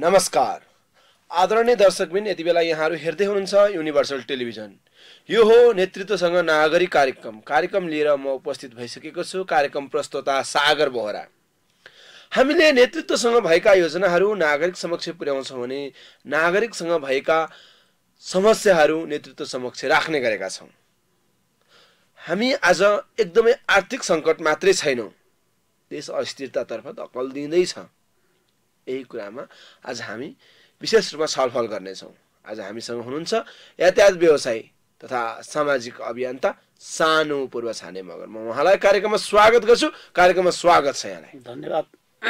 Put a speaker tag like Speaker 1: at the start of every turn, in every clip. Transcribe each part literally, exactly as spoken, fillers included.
Speaker 1: नमस्कार आदरणीय दर्शकबिन, यति बेला यहाँहरू हेर्दै हुनुहुन्छ युनिभर्सल टेलिभिजन। यो हो नेतृत्वसँग नागरिक कार्यक्रम। कार्यक्रम लिएर म उपस्थित भइसकेको छु। कार्यक्रम प्रस्तोता सागर बोहरा। हामीले नेतृत्वसँग भएका योजनाहरू नागरिक समक्ष पुर्याउँछौँ भने नागरिकसँग भएका समस्याहरू नेतृत्व समक्ष राख्ने गरेका छौँ। हामी आज एकदमै आर्थिक सङ्कट मात्रै छैनौँ, देश अस्थिरतातर्फ धक्कल दिँदैछ। यही कुरामा आज हामी विशेष रूपमा छलफल गर्नेछौँ। आज हामीसँग हुनुहुन्छ यातायात व्यवसायी तथा सामाजिक अभियन्ता सानु पूर्व छाने मगर। म उहाँलाई कार्यक्रममा स्वागत गर्छु। कार्यक्रममा स्वागत छ यहाँलाई।
Speaker 2: धन्यवाद।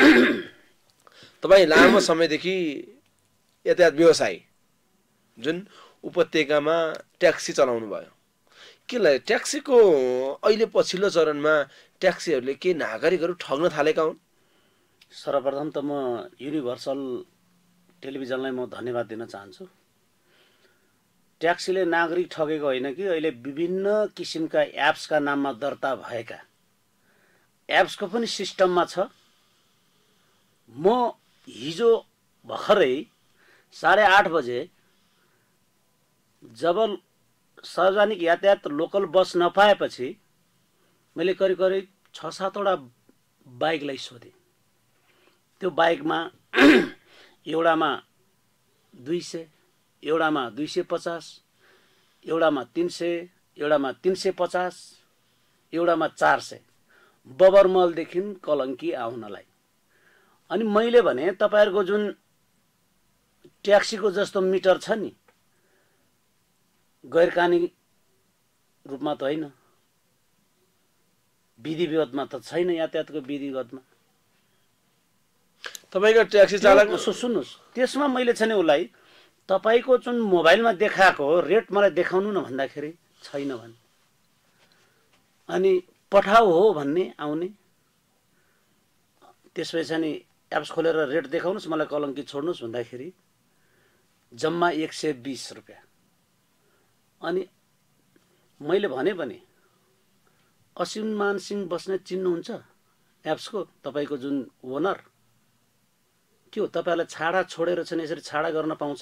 Speaker 1: तपाईँ लामो समयदेखि यातायात व्यवसायी, जुन उपत्यकामा ट्याक्सी चलाउनु भयो, के लाग्यो ट्याक्सीको अहिले पछिल्लो चरणमा ट्याक्सीहरूले के नागरिकहरू ठग्न थालेका हुन्?
Speaker 2: सर्वप्रथम त म युनिभर्सल टेलिभिजनलाई म धन्यवाद दिन चाहन्छु। ट्याक्सीले नागरिक ठगेको होइन कि अहिले विभिन्न किसिमका एप्सका नाममा दर्ता भएका एप्सको पनि सिस्टममा छ। म हिजो भर्खरै साढे आठ बजे जब सार्वजनिक यातायात लोकल बस नपाएपछि मैले करिब करिब छ सातवटा बाइकलाई सोधेँ। त्यो बाइकमा एउटामा दुई सय, एउटामा दुई सय पचास, एउटामा तिन सय, एउटामा तिन सय पचास, एउटामा चार सय, बबरमलदेखि कलङ्की आउनलाई। अनि मैले भने तपाईँहरूको जुन ट्याक्सीको जस्तो मिटर छ नि, गैरकानुनी रूपमा त होइन, विधि विरोधमा त छैन, यातायातको विधिगतमा
Speaker 1: तपाईको ट्याक्सी चालक
Speaker 2: सुन्नुहोस्। त्यसमा मैले छ नि उसलाई तपाईँको जुन मोबाइलमा देखाएको रेट मलाई देखाउनु न भन्दाखेरि छैन भने, अनि पठाऊ हो भन्ने आउने, त्यसपछि नि एप्स खोलेर रेट देखाउनुहोस् मलाई कलङ्की छोड्नुहोस् भन्दाखेरि जम्मा एक सय बिस रुपियाँ। अनि मैले भने पनि असिमान सिंह बस्ने चिन्नुहुन्छ एप्सको तपाईँको जुन ओनर, के हो तपाईँहरूलाई छाडा छोडेर चाहिँ यसरी छाडा गर्न पाउँछ?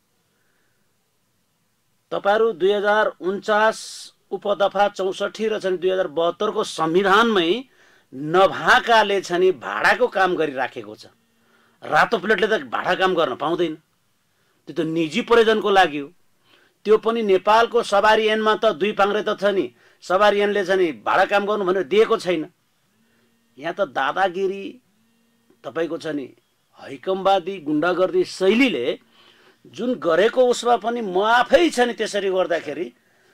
Speaker 2: तपाईँहरू दुई हजार उन्चास उपदफा चौसठी र चाहिँ दुई हजार बहत्तरको संविधानमै नभएकाले चाहिँ भाडाको काम गरिराखेको छ। रातो प्लेटले त भाडा काम गर्न पाउँदैन, त्यो त निजी प्रयोजनको लागि हो। त्यो पनि नेपालको सवारी ऐनमा त दुई पाङ्रे त छ नि, सवारी ऐनले चाहिँ भाडा काम गर्नु भनेर दिएको छैन। यहाँ त दादागिरी तपाईँको छ नि हैकमवादी गुण्डागर्दी शैलीले जुन गरेको उसमा पनि म आफै छ नि त्यसरी गर्दाखेरि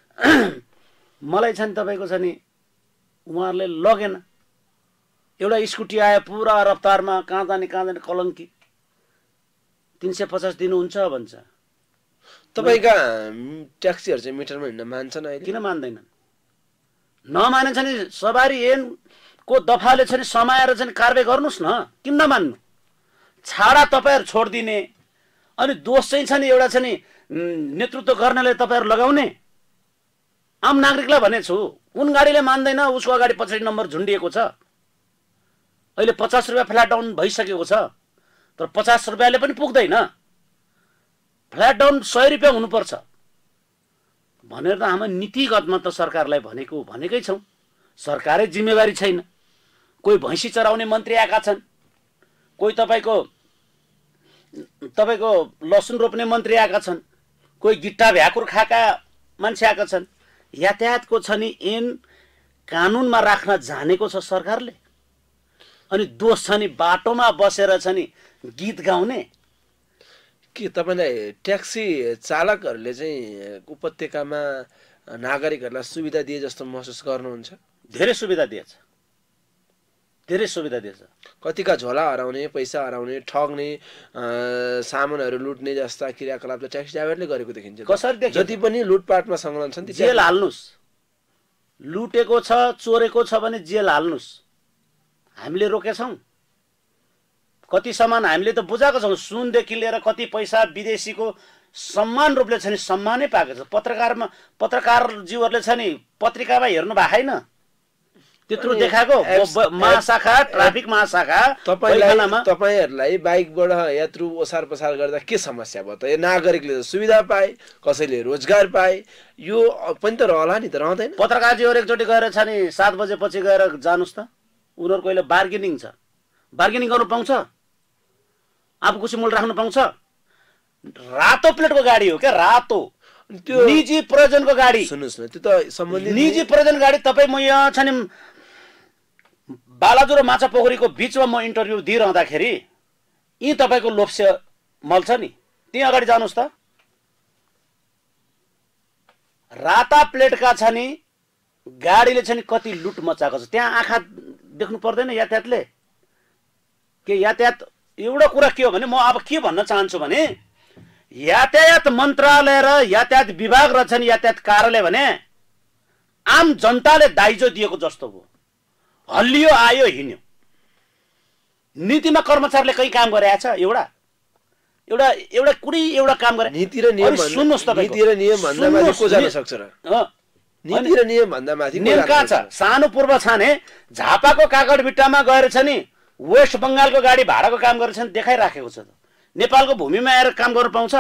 Speaker 2: मलाई छ नि तपाईँको छ नि उहाँहरूले लगेन। एउटा स्कुटी आयो पुरा रफ्तारमा, कहाँ जाने कहाँ जाने कलङ्की, तिन सय पचास दिनुहुन्छ भन्छ।
Speaker 1: तपाईँका ट्याक्सीहरू चाहिँ मिटरमा हिँड्न मान्छन् अहिले?
Speaker 2: किन मान्दैनन्? नमाने छ नि सवारी ऐनको दफाले छ नि समाएर चाहिँ कारवाही गर्नुहोस् न, किन नमान्नु? छाडा तपाईँहरू छोडिदिने, अनि दोष चाहिँ छ नि एउटा छ नि नेतृत्व गर्नेले तपाईँहरू लगाउने। आम नागरिकलाई भनेछु, कुन गाडीले मान्दैन उसको अगाडि पछाडि नम्बर झुन्डिएको छ। अहिले पचास रुपियाँ फ्ल्याट डाउन भइसकेको छ, तर पचास रुपियाँले पनि पुग्दैन। फ्ल्याट डाउन सय रुपियाँ हुनुपर्छ भनेर त हामी नीतिगतमा त सरकारलाई भनेको भनेकै छौँ। सरकारै जिम्मेवारी छैन। कोही भैँसी चराउने मन्त्री आएका छन्, कोही तपाईँको तपाईँको लसुन रोप्ने मन्त्री आएका छन्, कोही गिट्टा भ्याकुर खाएका मान्छे आएका छन्। यातायातको छ नि ऐन कानुनमा राख्न जानेको छ सरकारले, अनि दोष छ नि बाटोमा बसेर छ नि गीत गाउने।
Speaker 1: के तपाईँलाई ट्याक्सी चालकहरूले चाहिँ उपत्यकामा नागरिकहरूलाई सुविधा दिए जस्तो महसुस गर्नुहुन्छ?
Speaker 2: धेरै सुविधा दिएछ, धेरै सुविधा दिएछ।
Speaker 1: कतिका झोला हराउने, पैसा हराउने, ठग्ने, सामानहरू लुट्ने जस्ता क्रियाकलाप त ट्याक्सी ड्राइभरले गरेको देखिन्छ।
Speaker 2: कसरी देखिन्छ?
Speaker 1: जति पनि लुटपाटमा संलग्न छन् ती
Speaker 2: जेल हाल्नुहोस्। लुटेको छ, चोरेको छ भने जेल हाल्नुहोस्। हामीले रोकेछौँ? कति सामान हामीले त बुझाएको छौँ। सुनदेखि लिएर कति पैसा विदेशीको सम्मान रूपले छ नि सम्मानै पाएको छ। पत्रकारमा पत्रकारज्यूहरूले छ नि पत्रिकामा हेर्नु भएको छैन? त्यत्रो देखाएको महाशाखा ट्राफिक महाशाखा
Speaker 1: तपाईलाई तपाईहरुलाई बाइकबाट यात्रु ओसार पसार गर्दा के समस्या भयो त? यो नागरिकले सुविधा पाए, कसैले रोजगार पाए, यो पनि त रहला नि त, रहँदैन?
Speaker 2: पत्रकारजीहरु एकचोटि गएर छ नि सात बजे पछि गएर जानुस् त, उनीहरुको अहिले बार्गेनिङ छ, बार्गेनिङ गर्नु पाउँछ, आफू खुसी मूल्य राख्नु पाउँछ। रातो प्लेटको गाडी हो क्या, रातो त्यो निजी प्रयोजनको गाडी।
Speaker 1: सुन्नुस् न, त्यो त सम्बन्धित
Speaker 2: निजी प्रयोजन गाडी। तपाई म यहाँ छ नि बालाजु र माछा पोखरीको बीचमा म इन्टरभ्यु दिइरहँदाखेरि यी तपाईको लोप्से मल छ नि, त्यहाँ अगाडि जानुस् त, राता प्लेटका छ नि गाडीले छ नि कति लुट मचाएको छ। त्यहाँ आँखा देख्नु पर्दैन यातायातले? के यातायात एउटा कुरा के हो भने, म अब के भन्न चाहन्छु भने यातायात मन्त्रालय र यातायात विभाग र छ नि यातायात कार्यालय भने आम जनताले दाइजो दिएको जस्तो भयो। हल्लियो आयो हिँड्यो। नीतिमा कर्मचारीले कहीँ काम गरेको छ? एउटा एउटा एउटा कुनै एउटा काम गरे?
Speaker 1: नीति र नियम
Speaker 2: सुन्नुस् त,
Speaker 1: नीति र नियम भन्दा माथि को जान सक्छ र? नीति र नियम भन्दा माथि
Speaker 2: नियम कहाँ छ? सानो पूर्व छाने झापाको काकडभिट्टामा गएर छ नि वेस्ट बंगालको गाडी भाडाको काम गरेर छ नि देखाइराखेको छ। नेपालको भूमिमा आएर काम गर्न पाउँछ?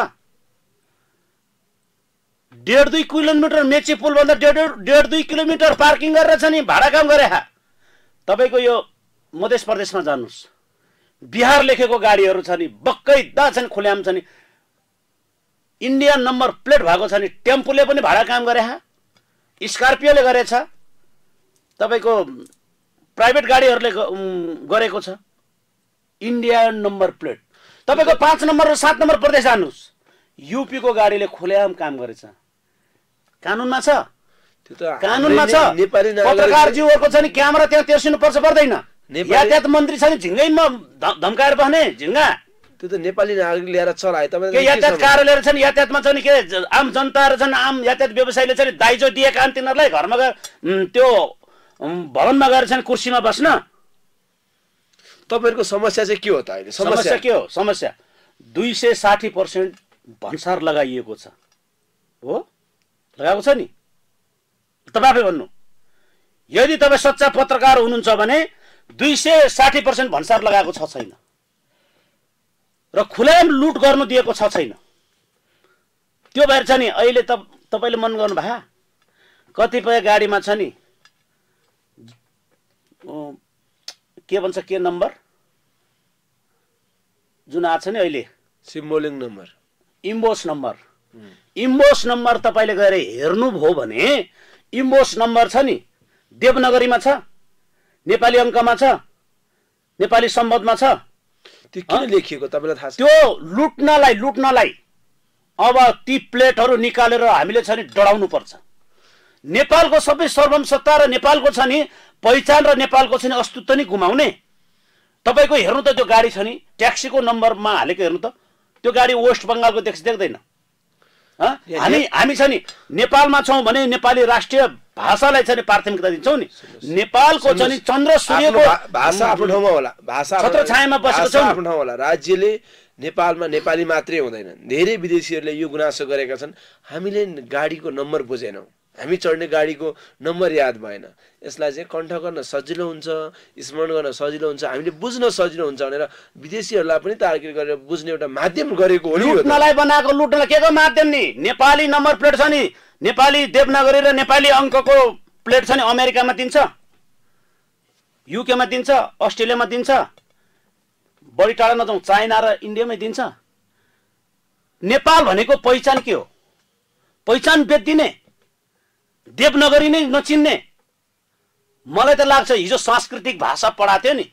Speaker 2: डेढ दुई किलोमिटर मेची पुल भन्दा डेढ डेढ दुई किलोमिटर पार्किङ गरेर छ नि भाडा काम गरे। तपाईको यो मध्य प्रदेशमा जानुस्, बिहार लेखेको गाडीहरू छ नि बक्कैदा छन्, खुल्याम छ नि, इन्डियन नम्बर प्लेट भएको छ नि, टेम्पोले पनि भाडा काम गरे, स्कर्पियोले गरेछ, तपाईको प्राइभेट गाडीहरूले गरेको छ इन्डियन नम्बर प्लेट। तपाईको पाँच नम्बर र सात नम्बर प्रदेश जानुस्, यूपी को गाडीले खुल्याम काम गरेछ। कानुनमा छ?
Speaker 1: त्यो त
Speaker 2: कानुनमा छ। पत्रकारज्यूहरुको छ नि क्यामेरा त्यहाँ तेर्सिनु पर्छ पर्दैन? यातायात मन्त्री छ नि झिङ्गैमा धम्काएर बस्ने झिङ्गा।
Speaker 1: त्यो त नेपाली नागरिक ल्याएर चलाए। तपाईले
Speaker 2: के यातायात कार्यालय छ नि, यातायातमा छ नि के आम जनताहरु छन्, आम यातायात व्यवसायीले छ नि दाइजो दिएका छन् तिनीहरुलाई घरमा गएर त्यो भवनमा गएर छ नि कुर्सीमा बस्न।
Speaker 1: तपाईहरुको समस्या चाहिँ के हो त अहिले?
Speaker 2: समस्या के हो? समस्या दुई सय साठी पर्सेन्ट भन्सार लगाइएको छ। हो लगाएको छ नि? तपाईले भन्नु, यदि तपाई सच्चा पत्रकार हुनुहुन्छ भने दुई सय साठी पर्सेन्ट भन्सार लगाएको छ छैन र खुलाम लुट गर्नु दिएको छ छैन? त्यो भएर छ नि अहिले त तपाईले मन गर्नु भा कतिपय गाडीमा छ नि के भन्छ के नम्बर जुन आछ नि अहिले
Speaker 1: सिम्बोलिङ number,
Speaker 2: emboss number, emboss number तपाईले गएर हेर्नु भो भने इम्बोस नम्बर छ नि देवनगरीमा छ, नेपाली अङ्कमा छ, नेपाली सम्बन्धमा छ।
Speaker 1: त्यो किन लेखिएको तपाईलाई थाहा छ?
Speaker 2: त्यो लुट्नलाई लुट्नलाई अब ती प्लेटहरु निकालेर हामीले छ नि डराउनु पर्छ। नेपालको सबै सर्वम सत्ता र नेपालको छ नि पहिचान र नेपालको छ नि अस्तित्व नि गुमाउने। तपाईको हेर्नु त त्यो गाडी छ नि ट्याक्सीको नम्बरमा हालेको हेर्नु त, त्यो गाडी वेस्ट बंगालको देख्छ देख्दैन? हामी हामी छ नि नेपालमा छौं भने नेपाली राष्ट्रिय भाषालाई छ नि प्राथमिकता दिन्छौं नि। नेपालको छ नि चन्द्र सूर्यको
Speaker 1: भाषा आफ्नो ठाउँमा होला, भाषा
Speaker 2: छत्र छायामा बसेको छ
Speaker 1: आफ्नो ठाउँमा होला। राज्यले नेपालमा नेपाली मात्रै हुँदैन, धेरै विदेशीहरूले यो गुनासो गरेका छन्। हामीले गाडीको नम्बर बुझेनौं, हामी चढ्ने गाडीको नम्बर याद भएन। यसलाई चाहिँ कण्ठ गर्न सजिलो हुन्छ, स्मरण गर्न सजिलो हुन्छ, हामीले बुझ्न सजिलो हुन्छ भनेर विदेशीहरूलाई पनि तार्किक गरेर बुझ्ने एउटा माध्यम गरेको हो नि।
Speaker 2: लुट्नलाई बनाएको लुट्नलाई के को माध्यम नि? नेपाली नम्बर प्लेट छ नि, नेपाली देवनागरी र नेपाली अङ्कको प्लेट छ नि अमेरिकामा दिन्छ, युकेमा दिन्छ, अस्ट्रेलियामा दिन्छ, बढी टाढा नजाउँ चाइना र इन्डियामै दिन्छ। नेपाल भनेको पहिचान के हो? पहिचान बेच्दिने, देवनगरी नै नचिन्ने। मलाई त लाग्छ हिजो सांस्कृतिक भाषा पढाएको थियो नि,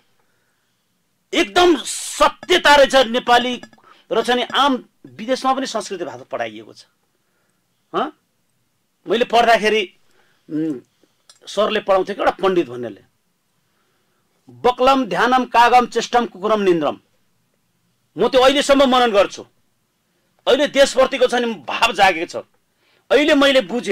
Speaker 2: एकदम सत्यता रहेछ नेपाली र छ नि आम विदेशमा पनि संस्कृति भाषा पढाइएको छ। ह मैले पढ्दाखेरि सरले पढाउँथे कि एउटा पण्डित भन्नेले, बक्लम ध्यानम कागम चेष्टम कुकुरम निन्द्रम। म त्यो अहिलेसम्म मनन गर्छु। अहिले देशप्रतिको छ नि भाव जागेको छ। अहिले मैले बुझे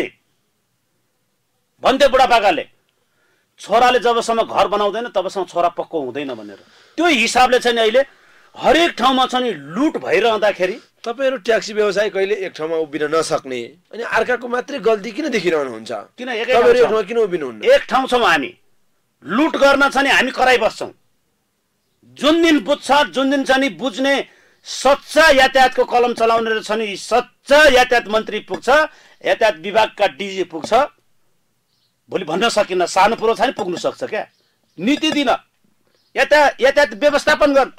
Speaker 2: भन्थे बुढापाकाले, छोराले जबसम्म घर बनाउँदैन तबसम्म छोरा पक्को हुँदैन भनेर। त्यो हिसाबले छ नि अहिले हरेक ठाउँमा छ नि लुट भइरहँदाखेरि
Speaker 1: तपाईहरु ट्याक्सी व्यवसाय कहिले एक ठाउँमा उभिन नसक्ने अनि अर्काको मात्रै गल्ती किन देखिरहनुहुन्छ?
Speaker 2: किन
Speaker 1: एक ठाउँमा किन उभिनुहुन्न?
Speaker 2: एक ठाउँ छौँ हामी, लुट गर्न छ नि हामी कराइ बस्छौँ। जुन दिन बुझ्छ जुन दिन छ नि बुझ्ने सच्चा यातायातको कलम चलाउने रहेछ नि सच्चा यातायात मन्त्री पुग्छ, यातायात विभागका डिजी पुग्छ, भोलि भन्न सकिन्न सानो पुरो छ नि पुग्नु सक्छ क्या। नीति दिन यातायात यातायात व्यवस्थापन गर्न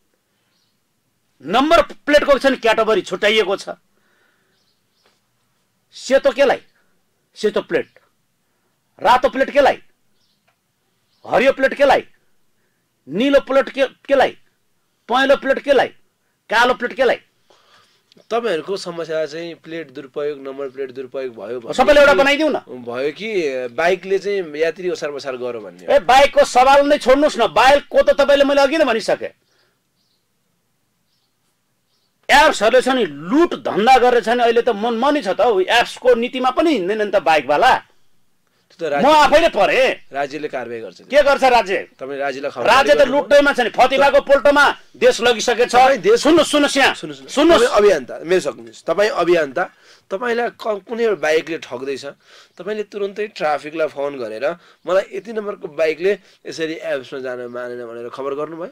Speaker 2: नम्बर प्लेटको छ नि क्याटेगोरी छुट्याइएको छ। सेतो केलाई सेतो प्लेट, रातो प्लेट केलाई, हरियो प्लेट केलाई, नीलो प्लेट के केलाई, पहेँलो प्लेट केलाई, कालो प्लेट केलाई।
Speaker 1: तपाईहरुको समस्या चाहिँ प्लेट दुरुपयोग नम्बर प्लेट दुरुपयोग भयो भने
Speaker 2: सबैले एउटा बनाइदिउ न
Speaker 1: भयो कि बाइकले चाहिँ यात्री ओसार बसार गर्यो भन्ने।
Speaker 2: ए बाइकको सवाल नै छोड्नुस् न, बाइकको त तपाईले मैले अघि नै भनिसके। एप्सहरुले छ नि लुट धन्दा गरेछ नि अहिले त मन मनी छ त हौ। एप्सको नीतिमा पनि हिँड्दैन नि त बाइकवाला। म आफैले परे।
Speaker 1: राज्यले कारबाही गर्छ।
Speaker 2: के गर्छ राज्य?
Speaker 1: तपाईले राज्यलाई खबर
Speaker 2: राज्य त लुट्दैमा छ नि फतिफाको पोल्टोमा देश लगिसकेछ। सुन्नु सुन्नु यहाँ सुन्नु
Speaker 1: अभियन्ता मेरो सक्नुहुन्छ तपाई अभियन्ता तपाईलाई कुनै एउटा बाइकले ठग्दैछ तपाईले तुरुन्तै ट्राफिकलाई फोन गरेर मलाई यति नम्बरको बाइकले यसरी एप्समा जान मानेन भनेर खबर गर्नुभयो?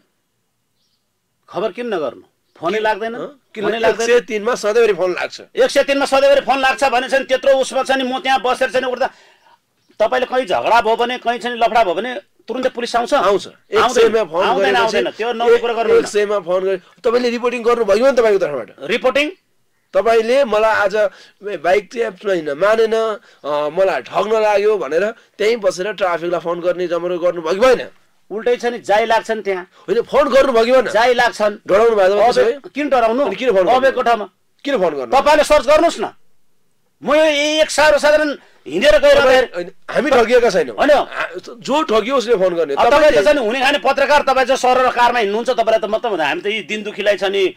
Speaker 2: खबर किन नगर्नु? फोनै लाग्दैन?
Speaker 1: किन लाग्दैन? एक सय तीन मा सधैँभरि फोन लाग्छ।
Speaker 2: एक सय तीन मा सधैँभरि फोन लाग्छ भने चाहिँ त्यत्रो उसमा छ नि म त्यहाँ बसेर चाहिँ उठ्दा तपाईले कहीं झगडा भयो भने कहीं चाहिँ लफडा भयो भने तुरुन्तै पुलिस आउँछ
Speaker 1: आउँछ एक सय मा फोन
Speaker 2: आउँदैन आउँदैन त्यो नौलो कुरा गर्नु।
Speaker 1: एक सय मा फोन गरे तपाईले रिपोर्टिङ गर्नु भयो नि तपाईको तर्फबाट?
Speaker 2: रिपोर्टिङ
Speaker 1: तपाईले मलाई आज बाइक चाहिँ एप्समा हिँड्न मानेन मलाई ठग्न लाग्यो भनेर त्यही बसेर ट्राफिकलाई फोन गर्ने जमरो गर्नु भयो कि भएन?
Speaker 2: उल्टै छ नि जाई लाग्छन् त्यहाँ।
Speaker 1: होइन फोन गर्नु भयो कि भएन?
Speaker 2: जाई लाग्छन्।
Speaker 1: डराउनु भएको
Speaker 2: किन डराउनु?
Speaker 1: किन फोन गर्नु?
Speaker 2: अबेको ठाउँमा
Speaker 1: किन फोन गर्नु?
Speaker 2: तपाईले सर्च गर्नुस् न। म यो एक सर्वसाधारण हिँडेर गएर
Speaker 1: हामी ठगिएका छैनौँ।
Speaker 2: हैन
Speaker 1: जो ठगियो उसले फोन गर्ने।
Speaker 2: तपाईले त चाहिँ हुने खाने पत्रकार तपाई चाहिँ सर र कारमा हिँड्नुहुन्छ तपाईलाई त मतलब हुँदैन। हामी त यी दिन दुखीलाई छ नि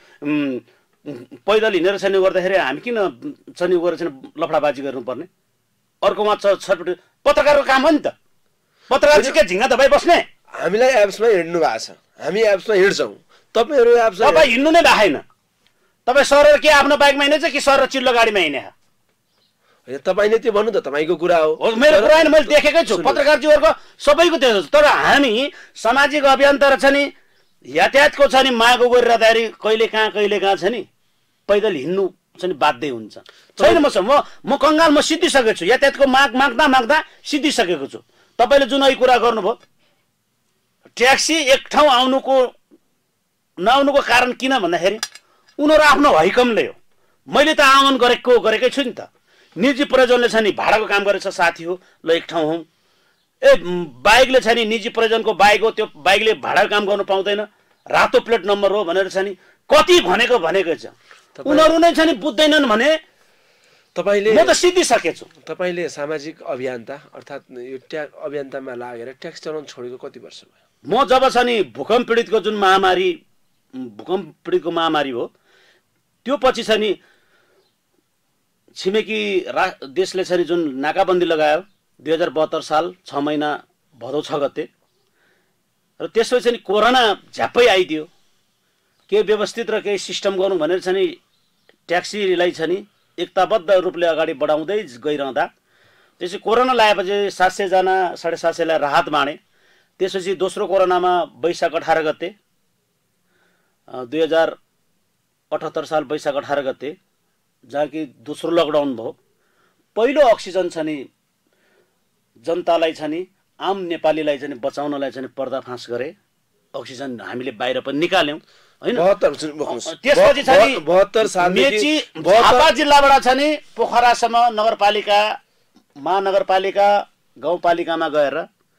Speaker 2: पैदल हिँडेर छैन गर्दाखेरि हामी किन छ नि गएर चाहिँ लफडाबाजी गर्नुपर्ने? अर्कोमा छ छटपट पत्रकारको काम हो नि त। पत्रकार चाहिँ के झिङ्गा दबाई बस्ने?
Speaker 1: हामीलाई एप्समा हिँड्नु भएको छ हामी एप्समा हिँड्छौँ तपाईहरु एप्समा
Speaker 2: तपाई हिँड्नु नै भएन। तपाई सर के आफ्नो बाइकमा हिँड्छ कि सर र चिल्लो गाडीमा हिँड्ने?
Speaker 1: होइन तपाईले त्यो भन्नु त तपाईको कुरा हो।
Speaker 2: मेरो कुरा हैन मैले देखेकै छु पत्रकारजीहरुको सबैको त्यो छ। तर हामी सामाजिक अभियन्ता र छ नि यातायातको छ नि माग गरिरहँदाखेरि कहिले कहाँ कहिले कहाँ छ नि पैदल हिँड्नु छ नि बाध्य हुन्छ। छैन म म म कंगाल म सिद्धिसकेको छु। यातायातको माग माग्दा माग्दा सिद्धिसकेको छु। तपाईले जुन अहिले कुरा गर्नुभयो ट्याक्सी एक ठाउँ आउनुको नआउनुको कारण किन भन्दाखेरि उनीहरू आफ्नो हैकमले हो। मैले त आह्वान गरेको गरेकै छु नि त। निजी प्रयोजनले छ नि भाडाको काम गरेछ साथी हो ल एक ठाउँ हौँ। ए बाइकले छ नि निजी प्रयोजनको बाइक हो त्यो बाइकले भाडाको काम गर्नु पाउँदैन रातो प्लेट नम्बर हो भनेर छ नि कति भनेको भनेकै छ। उनीहरू नै छ नि बुझ्दैनन् भने
Speaker 1: तपाईले
Speaker 2: म त सिद्धिसकेछु।
Speaker 1: तपाईले सामाजिक अभियन्ता अर्थात् यो ट्याक्स अभियन्तामा लागेर ट्याक्स चलाउन छोडेको कति वर्ष भयो?
Speaker 2: म जब छ नि भूकम्प पीडितको जुन महामारी भूकम्प पीडितको महामारी हो त्यो पछि छ नि छिमेकी रा देशले छ नि जुन नाकाबन्दी लगायो दुई हजार बहत्तर साल छ महिना भदौ छ गते र त्यसपछि नि कोरोना झ्याप्पै आइदियो। के व्यवस्थित र केही सिस्टम गर्नु भनेर छ नि ट्याक्सीलाई छ नि एकताबद्ध रूपले अगाडि बढाउँदै गइरहँदा त्यसपछि कोरोना लागेपछि सात सयजना साढे सात सयलाई राहत माने। त्यसपछि दोस्रो कोरोनामा वैशाख अठार गते दुई हजार अठहत्तर साल वैशाख अठार गते जहाँ कि दोस्रो लकडाउन भयो। पहिलो अक्सिजन छ नि जनतालाई छ नि आम नेपालीलाई छ नि बचाउनलाई छ नि पर्दाफास गरे। अक्सिजन हामीले बाहिर पनि निकाल्यौँ हैन। त्यसपछि छ नि
Speaker 1: बहत्तर सालदेखि
Speaker 2: झापा जिल्लाबाट छ नि पोखरासम्म नगरपालिका महानगरपालिका गाउँपालिकामा गएर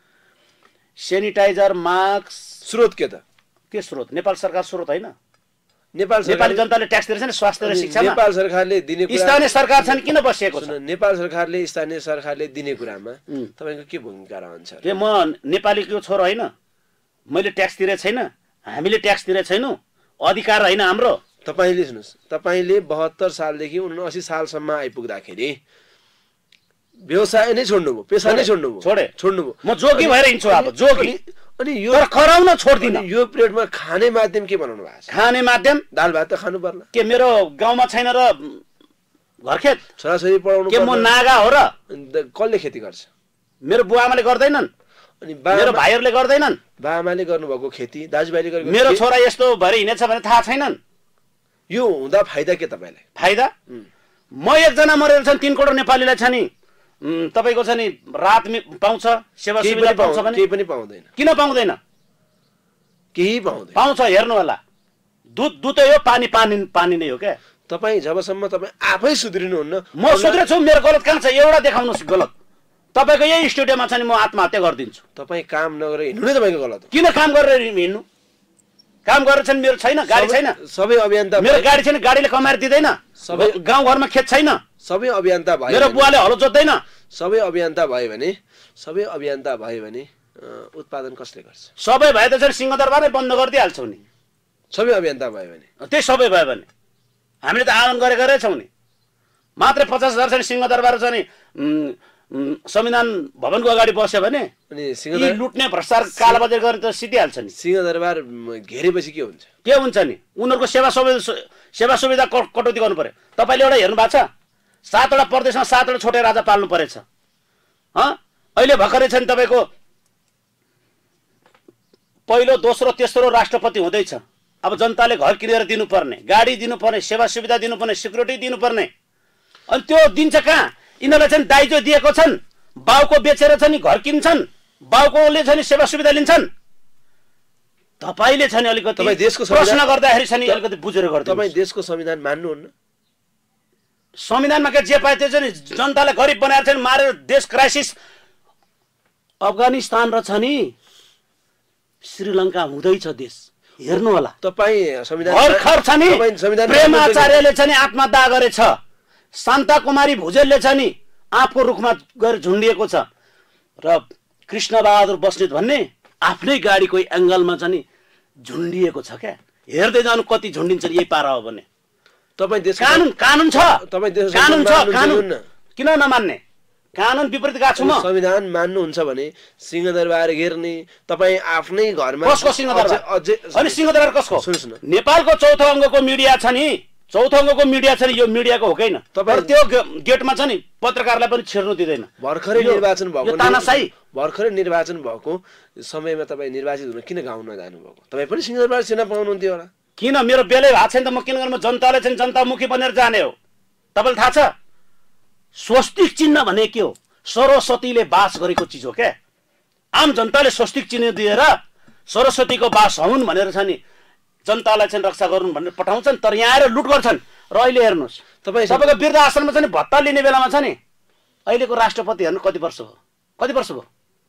Speaker 2: सेनिटाइजर मास्क
Speaker 1: स्रोत के त
Speaker 2: के स्रोत? नेपाल सरकार स्रोत होइन।
Speaker 1: नेपाल
Speaker 2: नेपाली जनताले ट्याक्स दिन्छ नि स्वास्थ्य र शिक्षामा।
Speaker 1: नेपाल सरकारले दिने कुरा
Speaker 2: स्थानीय सरकार छन् किन बसेको छ?
Speaker 1: नेपाल सरकारले स्थानीय सरकारले दिने कुरामा तपाईको के भूमिका रहन्छ?
Speaker 2: के म नेपालीको छोरो होइन? मैले ट्याक्स तिरे छैन? हामीले ट्याक्स तिरे छैनौँ? अधिकार होइन हाम्रो?
Speaker 1: तपाईले सुन्नुस् तपाईले बहत्तर सालदेखि उनासी सालसम्म आइपुग्दाखेरि व्यवसाय नै छोड्नुभयो पेसा नै छोड्नुभयो
Speaker 2: छोडे
Speaker 1: छोड्नुभयो।
Speaker 2: म जोगी भएर हिँड्छु अब जोगी।
Speaker 1: अनि यो
Speaker 2: कराउन छोड्दिन।
Speaker 1: यो पिरियडमा खाने माध्यम के बनाउनु भएको छ?
Speaker 2: खाने माध्यम
Speaker 1: दाल भात त खानु पर्ला।
Speaker 2: के मेरो गाउँमा छैन र घरखेत
Speaker 1: छोराछोरी पढाउनु
Speaker 2: के म नागा हो र?
Speaker 1: कसले खेती गर्छ?
Speaker 2: मेरो बुवा आमाले गर्दैनन्?
Speaker 1: अनि
Speaker 2: मेरो भाइहरूले गर्दैनन्,
Speaker 1: बाआमाले गर्नुभएको खेती, दाजुभाइले गरेको
Speaker 2: मेरो छोरा यस्तो भएर हिँडेछ भने थाहा छैनन्।
Speaker 1: यो हुँदा फाइदा के तपाईँलाई?
Speaker 2: फाइदा म एकजना मरेर छन् तीन करोड नेपालीलाई छ नि तपाईँको छ नि रात पाउँछ, सेवा सुविधा पाउँछ भने
Speaker 1: केही पनि पाउँदैन।
Speaker 2: किन पाउँदैन?
Speaker 1: केही पाउँदैन।
Speaker 2: पाउँछ, हेर्नु होला। दुध दुधै हो, पानी पानी पानी नै हो क्या।
Speaker 1: तपाईँ जबसम्म तपाईँ आफै सुध्रिनुहुन्न।
Speaker 2: म सुध्रेछु, मेरो गलत कहाँ छ? एउटा देखाउनुहोस् गलत। तपाईँको यही स्टुडियोमा छ नि म आत्महत्या गरिदिन्छु।
Speaker 1: तपाईँ काम नगरेर हिँड्नु नै तपाईँको गलत हो।
Speaker 2: किन काम गरेर हिँड्नु? काम गरेर छैन, मेरो छैन, गाडी छैन।
Speaker 1: सबै अभियन्ता
Speaker 2: मेरो गाडी छैन, गाडीले कमाएर दिँदैन। सबै गाउँघरमा खेत छैन,
Speaker 1: सबै अभियन्ता भयो।
Speaker 2: मेरो बुवाले हलो जोत्दैन।
Speaker 1: सबै अभियन्ता भयो भने सबै अभियन्ता भयो भने उत्पादन कसले गर्छ?
Speaker 2: सबै भए त चाहिँ सिंहदरबारै बन्द गरिदिइहाल्छौँ नि।
Speaker 1: सबै अभियन्ता भयो भने
Speaker 2: त्यही सबै भयो भने हामीले त आन्दोलन गरेकै छौँ नि। मात्रै पचास हजार छ नि सिंहदरबार छ नि संविधान भवनको अगाडि बस्यो भने
Speaker 1: अनि
Speaker 2: सिंह लुट्ने भ्रष्टाचार कालाबजारी गर्ने त सिद्धिहाल्छ नि।
Speaker 1: सिंहदरबार घेरेपछि के हुन्छ?
Speaker 2: के हुन्छ नि? उनीहरूको सेवा सुविधा सेवा सुविधा कटौती गर्नु पर्यो। तपाईँले एउटा हेर्नु भएको छ, सातवटा प्रदेशमा सातवटा छोटे राजा पाल्नु परेछ। अहिले भर्खरै छ नि तपाईँको पहिलो दोस्रो तेस्रो राष्ट्रपति हुँदैछ। अब जनताले घर किनेर दिनुपर्ने, गाडी दिनुपर्ने, सेवा सुविधा दिनुपर्ने, सिक्युरिटी दिनुपर्ने, अनि त्यो दिन्छ कहाँ? यिनीहरूलाई चाहिँ दाइजो दिएको छन्, बाउको बेचेर छ नि घर किन्छन्, बाउकोले छ नि सेवा सुविधा लिन्छन्। तपाईँले छ नि अलिकति प्रश्न गर्दाखेरि छ नि अलिकति बुझेर गर्छ।
Speaker 1: तपाईँ देशको संविधान मान्नुहुन्न?
Speaker 2: संविधानमा के जे पाए त्यो चाहिँ जनतालाई गरिब बनाएर चाहिँ मारेर देश क्राइसिस। अफगानिस्तान र छ नि श्रीलङ्का हुँदैछ देश, हेर्नु होला।
Speaker 1: तपाईँ संविधान
Speaker 2: भर्खर छ नि प्रेम आचार्यले छ नि आत्महत्या गरेछ, शान्ता कुमारी भुजेलले छ नि आँपको रुखमा गएर झुन्डिएको छ, र कृष्णबहादुर बस्नेत भन्ने आफ्नै गाडीको एङ्गलमा छ नि झुन्डिएको छ क्या। हेर्दै जानु कति झुन्डिन्छ यही पारा हो भने।
Speaker 1: तपाईँ देश
Speaker 2: कानुन कानुन छ,
Speaker 1: तपाईँ देश
Speaker 2: कानुन छ, कानुन किन नमान्ने? कानुन विपरीत गएको छु म।
Speaker 1: संविधान मान्नुहुन्छ भने सिंहदरबार घेर्ने तपाईँ आफ्नै घरमा।
Speaker 2: कसको सिंहदरबार? अनि सिंहदरबार कसको?
Speaker 1: सुन्नुहोस् न,
Speaker 2: नेपालको चौथो अङ्गको मिडिया छ नि, चौथो अङ्गको मिडिया छ नि, यो मिडियाको हो किन? तर त्यो गेटमा छ नि पत्रकारलाई पनि छिर्नु दिँदैन।
Speaker 1: भर्खरै निर्वाचन भएको
Speaker 2: तानाशाही
Speaker 1: भर्खरै निर्वाचन भएको समयमा तपाईँ निर्वाचित हुन किन गाउँ नजानु भएको? तपाईँ पनि सिंहदरबार सेना पाउनुहुन्थ्यो होला।
Speaker 2: किन? मेरो बेलै भएको छैन त म किन गर्नु? जनताले चाहिँ जनतामुखी बनेर जाने हो। तपाईँलाई थाहा छ स्वस्तिक चिन्ह भने के हो? सरस्वतीले बास गरेको चिज हो क्या। आम जनताले स्वस्तिक चिन्ह दिएर सरस्वतीको बास हुन् भनेर छ नि जनतालाई चाहिँ रक्षा गरून् भनेर पठाउँछन्, तर यहाँ आएर लुट गर्छन्। र अहिले हेर्नुहोस् तपाईँ तपाईँको वृद्ध आश्रममा छ नि भत्ता लिने बेलामा छ नि अहिलेको राष्ट्रपति हेर्नु कति वर्ष भयो? कति वर्ष भयो?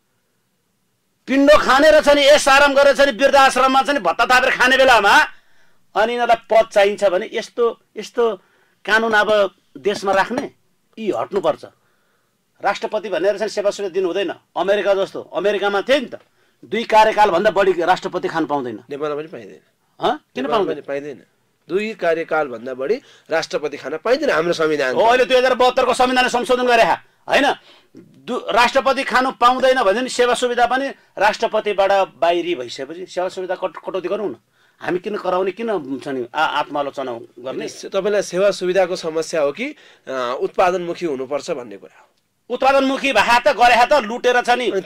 Speaker 2: पिण्डो खानेर छ नि यस आराम गरेर छ नि वृद्ध आश्रममा छ नि भत्ता थापेर खाने बेलामा अनि यिनीहरूलाई पद चाहिन्छ भने यस्तो यस्तो कानुन अब देशमा राख्ने यी हट्नुपर्छ। राष्ट्रपति भनेर चाहिँ सेवा सुविधा दिनु हुँदैन। अमेरिका जस्तो अमेरिकामा थियो नि त दुई कार्यकालभन्दा बढी राष्ट्रपति खान पाउँदैन।
Speaker 1: नेपालमा पनि पाइँदैन।
Speaker 2: किन पाउँदैन?
Speaker 1: पाइँदैन। दुई कार्यकालभन्दा बढी राष्ट्रपति खान पाइँदैन हाम्रो संविधान।
Speaker 2: हो, अहिले दुई हजार बहत्तरको संविधान संशोधन गरे होइन। राष्ट्रपति खानु पाउँदैन भने नि सेवा सुविधा पनि राष्ट्रपतिबाट बाहिरी भइसकेपछि सेवा सुविधा कटौती गरौँ न। हामी किन कराउने, किन छ नि आत्मालोचना गर्ने?
Speaker 1: तपाईँलाई सेवा सुविधाको समस्या हो कि उत्पादनमुखी हुनुपर्छ भन्ने कुरा हो?
Speaker 2: उत्पादनमुखी भए त गरे त लुटेर छ नि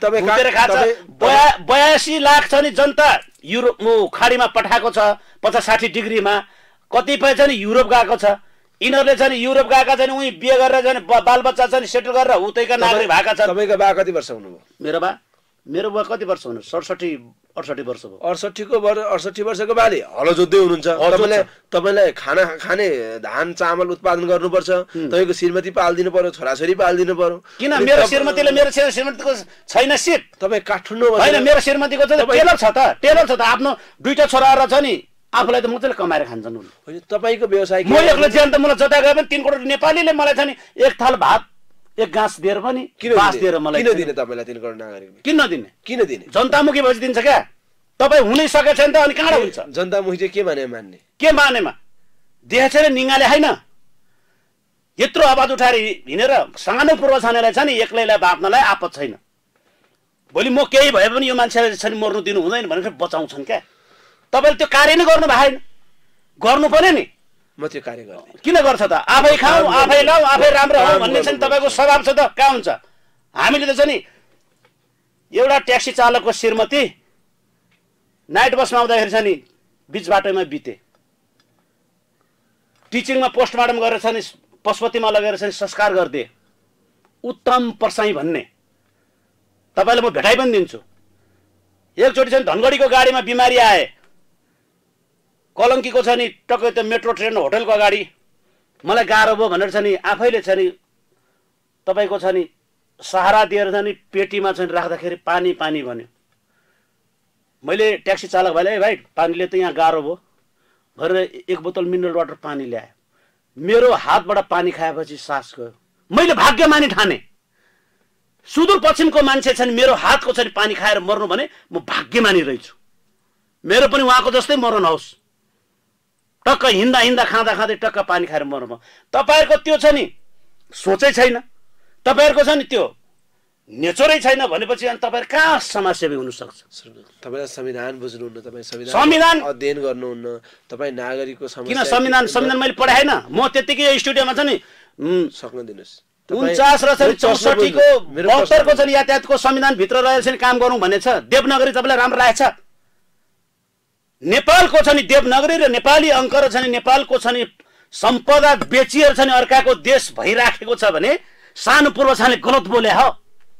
Speaker 2: बयासी लाख छ नि जनता युरोप खाडीमा पठाएको छ पचास साठी डिग्रीमा। कतिपय छ नि युरोप गएको छ। यिनीहरूले छ नि युरोप गएका छ नि उही बिहे गरेर छ नि बालबच्चा छ नि सेटल गरेर उतैका नागरिक भएका छन्।
Speaker 1: तपाईँको बा कति वर्ष हुनुभयो?
Speaker 2: मेरो बा मेरो बा कति वर्ष हुनु? सडसठी अडसठी वर्ष भयो।
Speaker 1: अडसठीको अडसठी वर्षको बाले हलो जोत्दै हुनुहुन्छ। तपाईँलाई तपाईँलाई खाना खाने धान चामल उत्पादन गर्नुपर्छ। तपाईँको श्रीमती पालिदिनु पर्यो, छोराछोरी पालिदिनु पर्यो।
Speaker 2: किन मेरो श्रीमतीले मेरो श्रीमतीको छैन सिट?
Speaker 1: तपाईँ काठमाडौँ
Speaker 2: होइन, मेरो श्रीमतीको चाहिँ टेलर छ त टेलर छ त आफ्नो दुईटा छोरा छ नि आफूलाई त मजाले कमाएर खान्छन् उनी।
Speaker 1: होइन, तपाईँको व्यवसाय
Speaker 2: म एक्लै ज्यान त मलाई जता गए पनि तिन करोड नेपालीले मलाई छ नि एक थाल भात एक गाँस दिएर पनि बाँस दिएर मलाई
Speaker 1: किन दिने? तपाईँलाई तिन करोड नागरिक
Speaker 2: किन नदिने?
Speaker 1: किन दिने?
Speaker 2: जनतामुखी भएपछि दिन्छ क्या? तपाईँ हुनै सकेको छैन त अनि कहाँ हुन्छ?
Speaker 1: जनतामुखी चाहिँ के माने मान्ने?
Speaker 2: के मानेमा देखेको छैन निगाले होइन। यत्रो आवाज उठाएर हिँडेर सानो पूर्व छानेलाई छ नि एक्लैलाई बाँच्नलाई आपत छैन। भोलि म केही भए पनि यो मान्छेलाई छ नि मर्नु दिनु हुँदैन भनेर बचाउँछन् क्या। तपाईँले त्यो कार्य नै गर्नु भएन, गर्नु पर्यो नि।
Speaker 1: म त्यो कार्य गर्दिनँ।
Speaker 2: किन गर्छ त? आफै खाऊ आफै लाऊ आफै राम्रो हो भन्ने छ नि तपाईँको स्वभाव छ त। कहाँ हुन्छ? हामीले त छ नि एउटा ट्याक्सी चालकको श्रीमती नाइट बसमा आउँदाखेरि छ नि बीच बाटोमा बिते। टिचिङमा पोस्टमार्टम गरेर छ नि पशुपतिमा लगेर चाहिँ संस्कार गरिदिए। उत्तम पर्साई भन्ने तपाईँलाई म भेटाइ पनि दिन्छु। एकचोटि चाहिँ धनगढीको गाडीमा बिमारी आए, कलङ्कीको छ नि टक्कै त्यो मेट्रो ट्रेन होटलको अगाडि मलाई गाह्रो भयो भनेर छ नि आफैले छ नि तपाईँको छ नि सहारा दिएर छ नि पेटीमा चाहिँ राख्दाखेरि पानी पानी भन्यो। मैले ट्याक्सी चालक भाइलाई, ए भाइ पानीले त यहाँ गाह्रो भयो भनेर एक बोतल मिनरल वाटर पानी ल्याए। मेरो हातबाट पानी खाएपछि सास गयो। मैले भाग्यमानी ठाने। सुदूरपश्चिमको मान्छे छ नि मेरो हातको छ नि पानी खाएर मर्नु भने म भाग्यमानी रहेछु। मेरो पनि उहाँको जस्तै मरण होस्। टक्क हिँड्दा हिँड्दा खाँदा खाँदै टक्क पानी खाएर मर्नु। तपाईँहरूको त्यो छ नि सोचै छैन, तपाईँहरूको छ नि त्यो नेचरै छैन भनेपछि अनि तपाईहरु कहाँ समाजसेवी हुन सक्छ?
Speaker 1: तपाईलाई संविधान बुझ्नुहुन्न, तपाईँ संविधान
Speaker 2: संविधान
Speaker 1: अध्ययन गर्नुहुन्न, तपाईँ नागरिकको समस्या
Speaker 2: किन संविधान संविधान मैले पढाएन। म त्यतिकै स्टुडियोमा छ नि
Speaker 1: सक्न दिनुस्
Speaker 2: उन्चास र चौसठी को बहत्तर को चाहिँ यातायातको संविधान भित्र रहेर चाहिँ काम गरौँ भन्ने छ। देवनागरी तपाईँलाई राम्रो लागेछ? नेपालको छ नि देवनागरी र नेपाली अङ्क र छ नि नेपालको छ नि सम्पदा बेचिएर छ नि अर्काको देश भइराखेको छ भने सानो पूर्वजले गलत बोले हो।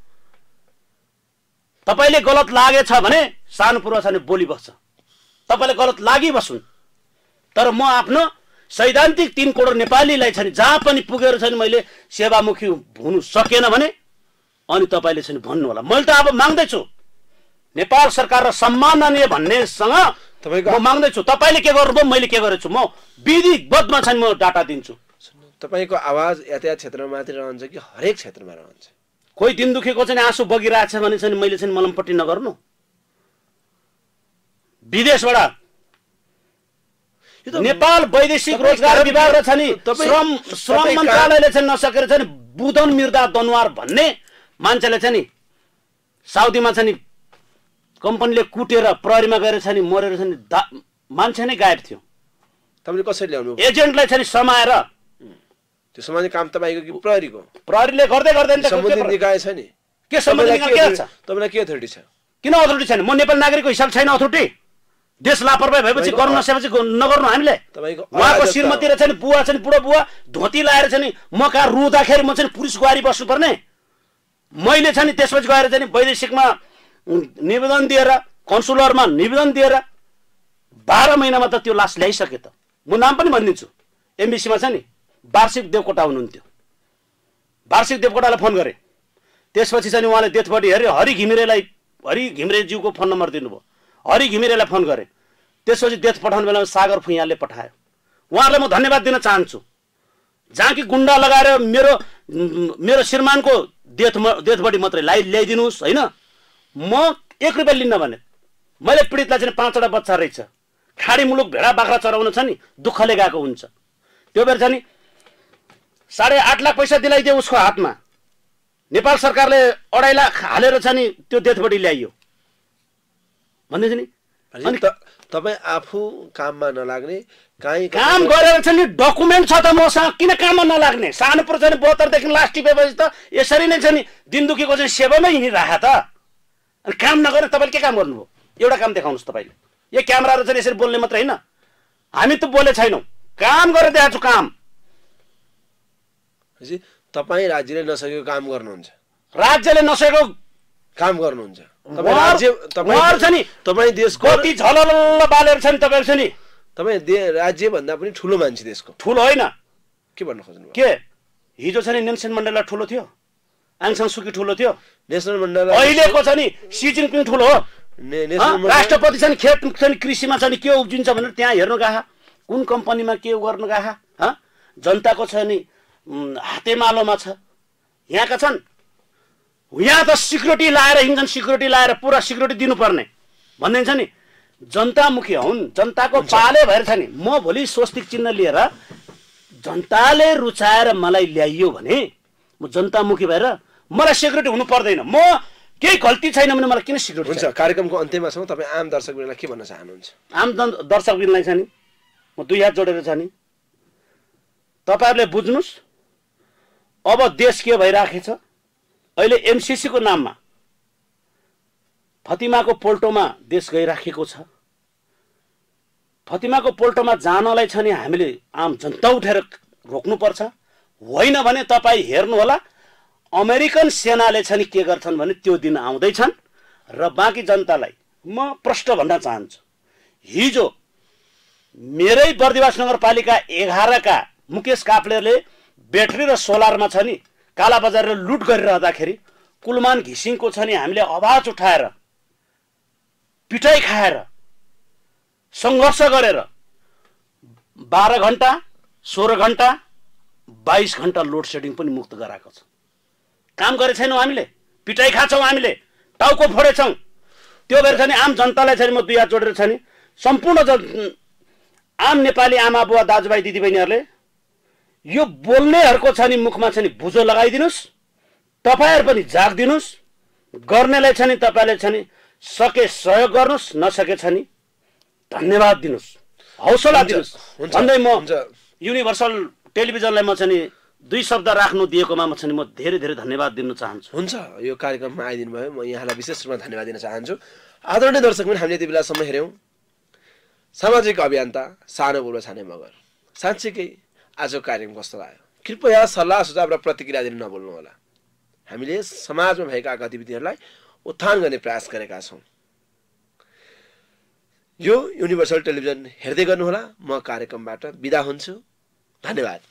Speaker 2: तपाईले गलत लागेछ भने सानो पूर्वजले बोली बस्छ, तपाईले गलत लागिबस्नु। तर म आफ्नो सैद्धान्तिक तीन करोड नेपालीलाई छ नि जहाँ पनि पुगेर छ नि मैले सेवामुखी हुनु सकेन भने अनि तपाईले चाहिँ भन्नु होला। मैले त अब माग्दैछु नेपाल सरकार र सम्माननीय भन्नेसँग म माग्दैछु। तपाईले के गर्नुभयो, मैले के गरेछु, म विधिबद्धमा चाहिँ म डाटा दिन्छु।
Speaker 1: तपाईको आवाज यातायात क्षेत्रमा मात्रै रहन्छ कि हरेक क्षेत्रमा रहन्छ?
Speaker 2: कोही दिन दुखेको चाहिँ आँसु बगिरहेछ भने चाहिँ मैले चाहिँ मलमपट्टि नगर्नु। विदेशबाट नेपाल वैदेशिक रोजगार विभाग र छ नि श्रम श्रम मन्त्रालयले चाहिँ नसकेर चाहिँ बुधन मिर्दा दनवार भन्ने मान्छेले चाहिँ नि साउदीमा चाहिँ नि कम्पनीले कुटेर प्रहरीमा गएर चाहिँ नि मरेर चाहिँ मान्छे नै गायब थियो।
Speaker 1: तपाईले कसरी ल्याउनु?
Speaker 2: एजेन्टलाई चाहिँ समाएर
Speaker 1: त्यो समाजले काम तपाईको कि प्रहरीको?
Speaker 2: प्रहरीले गर्दै गर्दैन त
Speaker 1: सम्बन्धित निकाय छ नि
Speaker 2: के सम्बन्धित निकाय के छ?
Speaker 1: तपाईलाई के अथोरिटी छ?
Speaker 2: किन अथोरिटी छैन? म नेपाली नागरिकको हिसाब छैन अथोरिटी? देश लापरवाही भएपछि गर्न नसकेपछि नगर्नु हामीले। उहाँको श्रीमती र चाहिँ बुवा चाहिँ बुढो बुवा धोती लाएर चाहिँ म कहाँ रुँदाखेरि म चाहिँ पुलिस गुहारी बस्नुपर्ने? मैले चाहिँ त्यसपछि गएर चाहिँ वैदेशिकमा निवेदन दिएर कन्सुलरमा निवेदन दिएर बाह्र महिनामा त त्यो लास ल्याइसके त। म नाम पनि भनिदिन्छु। एमबिसीमा छ नि वार्षिक देवकोटा हुनुहुन्थ्यो। वार्षिक देवकोटालाई फोन गरेँ। त्यसपछि चाहिँ उहाँले डेथ बडी हेऱ्यो। हरि घिमिरेलाई हरि घिमिरेज्यूको फोन नम्बर दिनुभयो। हरि घिमिरेलाई फोन गरेँ। त्यसपछि डेथ पठाउने बेलामा सागर फुइयाले पठायो। उहाँहरूलाई म धन्यवाद दिन चाहन्छु। जहाँ कि गुन्डा लगाएर मेरो मेरो श्रीमानको डेथ डेथ बडी मात्रै ल्याइ ल्याइदिनुहोस् होइन। म एक रुपियाँ लिन्न भने मैले पीडितलाई चाहिँ पाँचवटा बच्चा रहेछ। खाडी मुलुक भेडा बाख्रा चराउन छ नि दुःखले गएको हुन्छ। त्यो बेर चाहिँ नि साढे आठ लाख पैसा दिलाइदियो उसको हातमा। नेपाल सरकारले अढाई लाख हालेर चाहिँ नि त्यो डेथ बडी ल्याइयो भन्दैछ नि।
Speaker 1: अनि तपाईँ आफू काममा नलाग्ने काहीँ
Speaker 2: काम गरेर चाहिँ नि डकुमेन्ट छ त मसँग, किन काममा नलाग्ने? सानो पुरो चाहिँ बहत्तरदेखि लास्ट टिपेपछि त यसरी नै चाहिँ नि दिन दुखीको चाहिँ सेवामै हिँडिरह त। अनि काम नगरेर तपाईँले के काम गर्नुभयो? एउटा काम देखाउनुहोस् तपाईँले। यो क्यामेराहरू चाहिँ यसरी बोल्ने मात्र होइन, हामी त बोले छैनौँ, काम गरेर देखाएको छु काम।
Speaker 1: तपाईँ राज्यले नसकेको काम गर्नुहुन्छ,
Speaker 2: राज्यले नसकेको
Speaker 1: काम गर्नुहुन्छ।
Speaker 2: तपाईँ देशको कति झलल बालेर छ नि तपाईँहरू छ नि।
Speaker 1: तपाईँ राज्य भन्दा पनि ठुलो मान्छे देशको।
Speaker 2: ठुलो होइन
Speaker 1: के भन्न खोज्नु?
Speaker 2: के हिजो छ नि नेल्सन मण्डेला ठुलो थियो, आङ सान सुकी ठुलो थियो,
Speaker 1: नेल्सन मण्डेला
Speaker 2: अहिलेको छ नि सी जिनपिङ ठुलो हो। राष्ट्रपति छ नि खेत छ नि कृषिमा छ नि के उब्जिन्छ भनेर त्यहाँ हेर्नु गएका, कुन कम्पनीमा के गर्नु गएका। जनताको छ नि हातेमालोमा छ। यहाँका छन् यहाँ त सिक्युरिटी लाएर हिँड्छन्, सिक्युरिटी लाएर पुरा सिक्युरिटी दिनुपर्ने भनिदिन्छ नि। जनतामुखी हुन्, जनताको पाले भएर छ नि। म भोलि स्वस्तिक चिन्ह लिएर जनताले रुचाएर मलाई ल्याइयो भने म जनतामुखी भएर मलाई सिक्युरिटी हुनु पर्दैन। म केही गल्ती छैन भने मलाई किन सिक्युरिटी
Speaker 1: हुन्छ? कार्यक्रमको अन्त्यमा छौँ, तपाईँ आम दर्शकबिनलाई के भन्न चाहनुहुन्छ?
Speaker 2: आम दर्शकबिनलाई छ नि म दुई हात जोडेर छ नि तपाईँहरूले बुझ्नुहोस् अब देश के भइराखेछ। अहिले एमसिसी को नाममा फतिमाको पोल्टोमा देश गइराखेको छ। फतिमाको पोल्टोमा जानलाई छ नि हामीले आम जनता उठेर रोक्नुपर्छ, होइन भने तपाईँ हेर्नुहोला अमेरिकन सेनाले छ नि के गर्छन् भने त्यो दिन आउँदैछन्। र बाँकी जनतालाई म प्रश्न भन्न चाहन्छु, हिजो मेरै बर्दिवास नगरपालिका एघारका मुकेश काफ्लेले ब्याट्री र सोलरमा छ नि कालाबजारले लुट गरिरहँदाखेरि कुलमान घिसिङको छ नि हामीले आवाज उठाएर पिटाइ खाएर सङ्घर्ष गरेर बाह्र घन्टा सोह्र घन्टा बाइस घन्टा लोड सेडिङ पनि मुक्त गराएको छ। काम गरे छैनौँ हामीले, पिटाइ खाछौँ हामीले, टाउको फोडेछौँ। त्यो भएर छ नि आम जनतालाई छ नि म दुई हात जोडेर छ नि सम्पूर्ण जन आम नेपाली आमा बुवा दाजुभाइ दिदीबहिनीहरूले यो बोल्नेहरूको छ नि मुखमा छ नि भुजो लगाइदिनुहोस्, तपाईँहरू पनि जागिदिनुहोस्, गर्नेलाई छ नि तपाईँले छ नि सके सहयोग गर्नुहोस्, नसके छ नि धन्यवाद दिनुहोस्, हौसला दिनुहोस् भन्दै म युनिभर्सल टेलिभिजनलाई म छ नि दुई शब्द राख्नु दिएकोमा म छ नि म धेरै धेरै धन्यवाद दिन चाहन्छु।
Speaker 1: हुन्छ, यो कार्यक्रममा आइदिनु भयो, म यहाँलाई विशेष रूपमा धन्यवाद दिन चाहन्छु। आदरणीय दर्शकबिन, हामीले यति बेलासम्म हेऱ्यौँ सामाजिक अभियन्ता सानो बुढो छाने मगर। साँच्चीकै आजको कार्यक्रम कस्तो लाग्यो? कृपया सल्लाह सुझाव र प्रतिक्रिया दिन नभुल्नु होला। हामीले समाजमा भएका गतिविधिहरूलाई उत्थान गर्ने प्रयास गरेका छौँ। यो युनिभर्सल टेलिभिजन हेर्दै गर्नुहोला। म कार्यक्रमबाट बिदा हुन्छु। धन्यवाद।